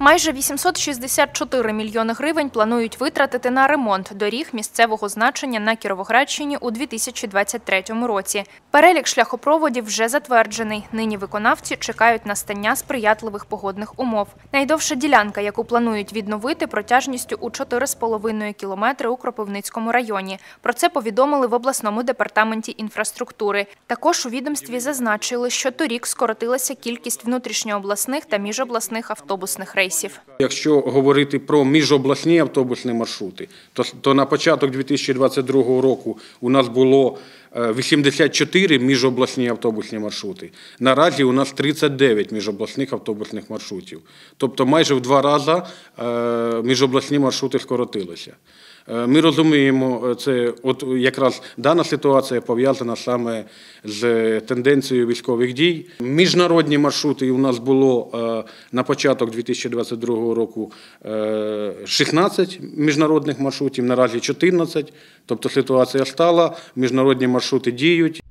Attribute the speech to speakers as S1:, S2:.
S1: Майже 864 мільйони гривень планують витратити на ремонт доріг місцевого значення на Кіровоградщині у 2023 році. Перелік шляхопроводів вже затверджений. Нині виконавці чекають настання сприятливих погодних умов. Найдовша ділянка, яку планують відновити, протяжністю у 4,5 кілометри у Кропивницькому районі. Про це повідомили в обласному департаменті інфраструктури. Також у відомстві зазначили, що торік скоротилася кількість внутрішньообласних та міжобласних автобусних рейсів.
S2: Якщо говорити про міжобласні автобусні маршрути, то на початок 2022 року у нас було 84 міжобласні автобусні маршрути. Наразі у нас 39 міжобласних автобусних маршрутів. Тобто майже в 2 рази міжобласні маршрути скоротилися. Ми розуміємо, це якраз дана ситуація пов'язана саме з тенденцією військових дій. Міжнародні маршрути у нас було на початок 2022 року 16 міжнародних маршрутів, наразі 14. Тобто ситуація стала, міжнародні маршрути діють.